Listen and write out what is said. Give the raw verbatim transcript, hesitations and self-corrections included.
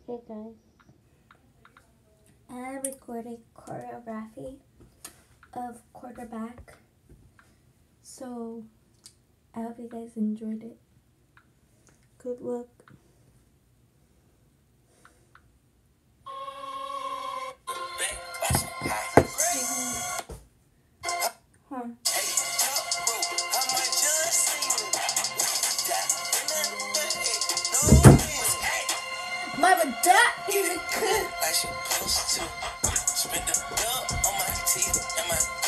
Hey guys, I recorded choreography of quarterback, so I hope you guys enjoyed it. Good luck. Huh. Mama, that is good. Like she supposed to. Spend the bill on my teeth and my